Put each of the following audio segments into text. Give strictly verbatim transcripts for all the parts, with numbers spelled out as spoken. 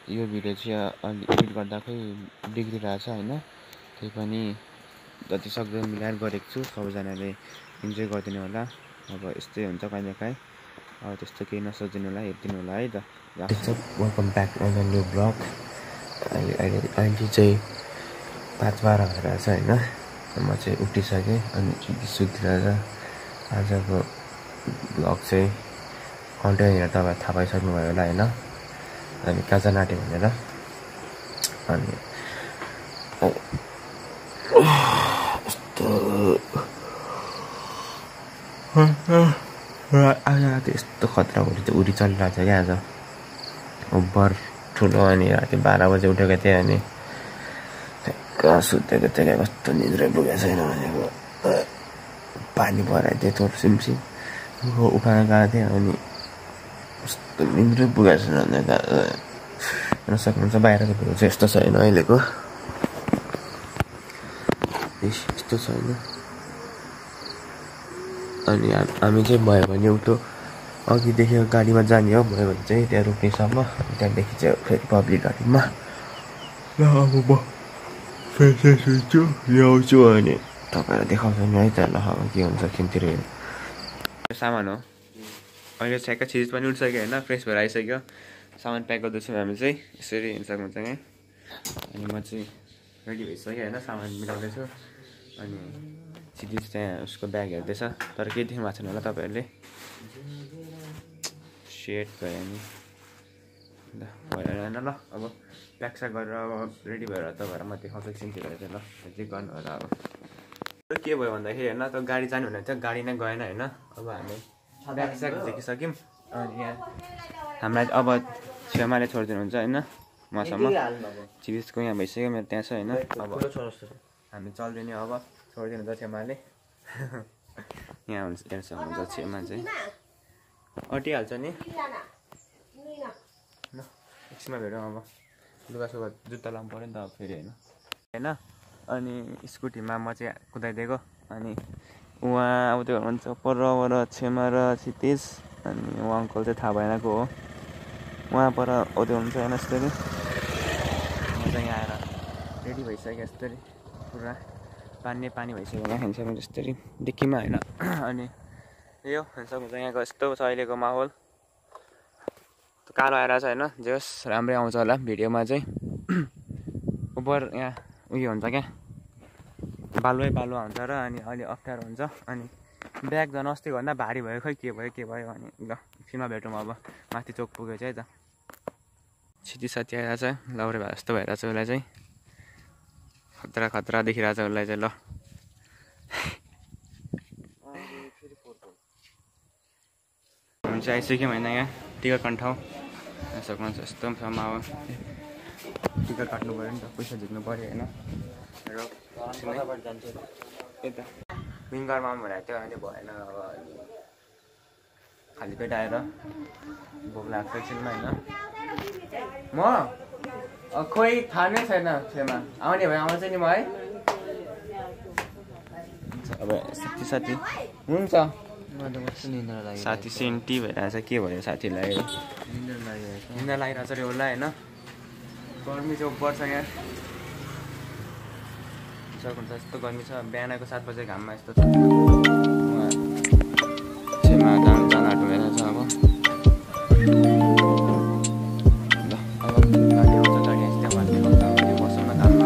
यो भिडियो चाहिँ अलि एडिट गर्दा खै बिग्रिरहेछ होइन, त्यही पनि जति सक्दो मिलाएर गरेको छु। सबैजनाले इन्जोय गरिदिनु होला। अब यस्तै हुन्छ कहिलेकाहीँ, अब त्यस्तो केही नसोचिदिनु होला, हेरिदिनु होला है त। Welcome back on the new blog. अहिले अहिले अहिले चाहिँ पाँच बाह्र भएर छ होइन, म चाहिँ उठिसकेँ अनि सुतिरहेछ। आजको ब्लग चाहिँ कन्टेन्ट हेरेर तपाईँ थाहा पाइसक्नुभयो होला होइन, अनि कहाँ चाहिँ नाट्यो भनेर। अनि यस्तो आज राति यस्तो खतरा उठी चाहिँ उठी चलिरहेको छ क्या आज ओभर ठुलो। अनि राति बाह्र बजी उठेको थिएँ अनि कहाँ सुतेको थिएँ, कस्तो निद्रै पुगेको छैन भनेको। पानी पराइदिएँ थोर सिमसिम उखाएर गएको थिएँ अनि कस्तो निद्रै पुगेको छैन भनेर हेर्न सक्नुहुन्छ। बाहिरको भिउ चाहिँ यस्तो छैन अहिलेको, यस्तो छैन। अनि हामी चाहिँ भयो भने उठो अघिदेखि गाडीमा जाने हो, भयो भने चाहिँ त्यहाँ रोक्नेसम्म, त्यहाँदेखि चाहिँ फेरि पब्लिक गाडीमा ल अब म फ्रेस हुन्छु ल्याउँछु अनि तपाईँलाई देखाउँछु नि है त। ल अब के हुन्छ खेमतिर हेर्नु। सामान हो अहिले ठ्याक्क चिज पनि उठिसक्यो होइन, फ्रेस भएर आइसक्यो। सामान प्याक गर्दैछौँ हामी चाहिँ, यसरी हेर्न सक्नुहुन्छ है। अनि म चाहिँ रेडी भइसक्यो होइन, सामान मिलाउँदैछु। अनि चिज चाहिँ उसको ब्याग हेर्दैछ, तर केही देख्नु भएको छैन होला तपाईँहरूले। सेट भयो नि ल भएर होइन। ल अब प्याक स्याक गरेर अब रेडी भएर तपाईँहरू म देखाउँछु एकछिनतिर चाहिँ। ल चाहिँ गर्नु होला। अब के भयो भन्दाखेरि होइन, त गाडी जानु हुने थियो, गाडी नै गएन होइन। अब हामी ब्याग स्याग झिकिसक्यौँ। अनि यहाँ हामीलाई अब छेमाले छोडिदिनुहुन्छ होइन, मसँग चिजको यहाँ भइसक्यो, मेरो त्यहाँ छ होइन। अब हामी चल्दिने अब छोडिदिनु त छेमाले। यहाँ हुन्छ हेर्न सक्नुहुन्छ छेमा चाहिँ अटिहाल्छ नि। ल एकछिनमा भेटौँ। अब लुगा सुगा जुत्ता लाउनु पऱ्यो नि त अब फेरि होइन होइन। अनि स्कुटीमा म चाहिँ कुदाइदिएको, अनि उहाँ आउँदै हुनुहुन्छ परबाट छेमा र क्षितिज। अनि उहाँ अङ्कल चाहिँ थाहा भएन को हो, उहाँ पर आउँदै हुनुहुन्छ होइन यस्तरी। म चाहिँ यहाँ आएर रेडी भइसक्यो यस्तरी, पुरा पानी पानी भइसक्यो यहाँ हेर्न सक्नुहुन्छ यस्तरी देखिमा होइन। अनि यो हेर्न सक्नुहुन्छ यहाँको यस्तो छ अहिलेको माहौल, कालो आएर छ होइन। जे होस् राम्रै आउँछ होला भिडियोमा चाहिँ। उपर यहाँ उयो हुन्छ क्या, बालुवै बालुवा हुन्छ र अनि अलि अप्ठ्यारो हुन्छ। अनि ब्याग झन् अस्ति भन्दा भारी भयो, खै के भयो के भयो। अनि ल एकछिनमा भेटौँ अब, माथि चोक पुगेको चाहिँ है त। छिटी साथी आइरहेछ, लाउरे भए जस्तो भइरहेछ उसलाई चाहिँ, खतरा खतरा देखिरहेछ उसलाई चाहिँ। ल हामी चाहिँ आइसक्यौँ होइन यहाँ टिकट काट्ने ठाउँ सक्नुहुन्छ। यस्तो ठाउँमा अब टिकट काट्नु पऱ्यो नि त, पैसा झिक्नु पऱ्यो होइन। र यता विङ्गरमा आउनु भनेको थियो, अहिले भएन। अब खाली पेट आएर भोक लाग्छ एकछिनमा होइन। म खोइ थाहा नै छैन, छेमा आउने भए आउँछ नि म है। अब साथी साथी हुन्छ, साथी सेन्टी भइरहेछ। के भयो साथीलाई, निन्द्रा लागिरहेछ अरे उसलाई होइन। गर्मी चाहिँ पर्छ यहाँ सक्नुहुन्छ, यस्तो गर्मी छ। बिहानको सात बजे घाममा यस्तो छ। छेमा जान जान आँट्नु भइरहेछ अब। ल अब गाडी आउँछ, गाडी आइस त्यहाँ भन्ने आउँछ मौसममा घाममा।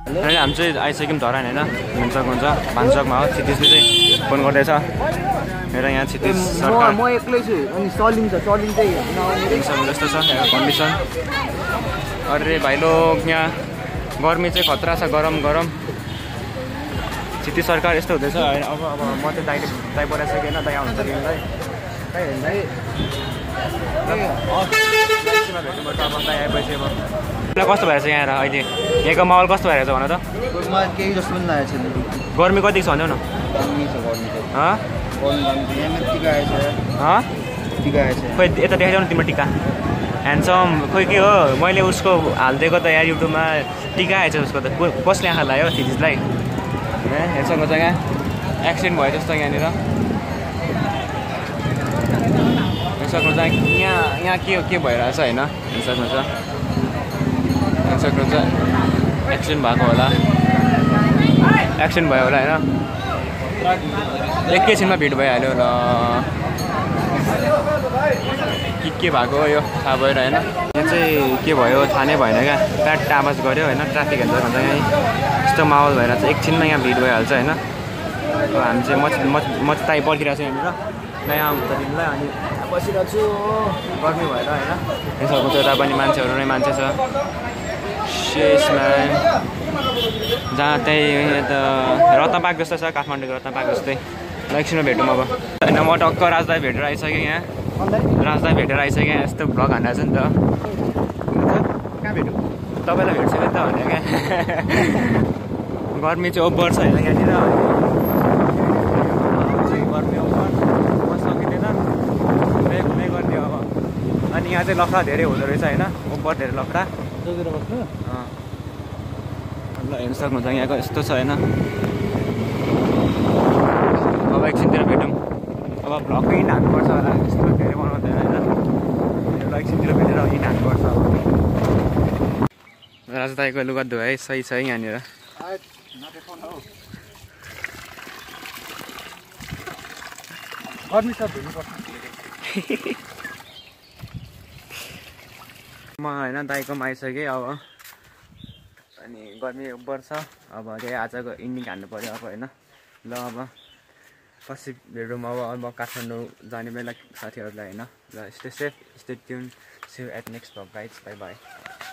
अहिले हामी चाहिँ आइसक्यौँ धरान होइन हुन्छ हुन्छ भान्चोकमा हो क्षितिजले चाहिँ फोन गर्दैछ हेर यहाँ क्षितिज सरकार म एक्लै छु अनि सलिम छ सलिम चाहिँ जस्तो छ कन्डिसन अरे भाइलो यहाँ गर्मी चाहिँ खतरा छ गरम गरम क्षितिज सरकार यस्तो हुँदैछ होइन अब अब म चाहिँ दाइले दाइ बनाइसकेँ होइन दाइ आउँछ तिमीलाई दाइ दाइ भेट्नुपर्छ अब दाइ आएपछि अब कस्तो भएछ यहाँ अहिले यहाँको माहौल कस्तो भएर छ भन त केही जस्तो पनि लागेको छैन गर्मी कति छ भन्नु न गर्मी छ गर्मी छ खोइ यता देखाइदेऊ न तिम्रो टिका ह्यान्डसम खोइ के हो मैले उसको हालिदिएको त यहाँ युट्युबमा टिका आएछ उसको त कसले आँखा लाग्यो क्षितिजलाई हेर्छको जग्गा एक्सिडेन्ट भयो जस्तो यहाँनिर हेर्छको चाहिँ यहाँ यहाँ के के भइरहेछ होइन हेर्छको छ हेर्छको चाहिँ एक्सिडेन्ट भएको होला एक्सिडेन्ट भयो होला होइन एकैछिनमा भिड भइहाल्यो ल के के भएको यो थाहा भएर होइन यहाँ चाहिँ के भयो थाहा नै भएन क्या प्याट आवाज गऱ्यो होइन ट्राफिक हेर्छ भन्छ यहाँ यस्तो माहौल भएर चाहिँ एकछिनमा यहाँ भिड भइहाल्छ होइन अब हामी चाहिँ म म म चाहिँ ताई पर्खिरहेको छु यहाँनिर नयाँ आउँछ तिमीलाई अनि बसिरहेको छु गर्मी भएर होइन यसको चाहिँ यता पनि मान्छेहरू नै मान्छे छ शेषमा जहाँ त्यही यता रत्नपार्क जस्तो छ काठमाडौँको रत्नपार्क जस्तै एकछिनमा भेटौँ अब होइन म टक्क राजदाई भेटेर आइसकेँ यहाँ राजदाई भेटेर आइसकेँ यस्तो भ्लग हान्दा छ नि त कहाँ भेटौँ तपाईँलाई भेट्छु नि त भने क्या गर्मी चाहिँ ओभर छ होइन यहाँनिर गर्मी ओभर म सकिँदैन घुमै घुमै गर्ने अब अनि यहाँ चाहिँ लखडा धेरै हुँदो रहेछ होइन ओभर धेरै लखडा जोगेर बस्नु ल हेर्नु सक्नुहुन्छ यहाँको यस्तो छ होइन अब एकछिनतिर भेटौँ अब भ्लगको इन हान्नुपर्छ होला यस्तो धेरै बनाउँदैन होइन एकछिनतिर भेटेर इन हान्नुपर्छ अब राजदाईको लुगा धुवाइ सही छ है यहाँनिर म होइन दाइकोमा आइसकेँ अब अनि गर्मी उब्बर छ अब त्यही आजको इन्डिङ हान्नु पऱ्यो अब होइन ल अब पछि भेटौँ अब अब काठमाडौँ जाने बेला साथीहरूलाई होइन ल stay safe stay tune see you at next vlog guys bye by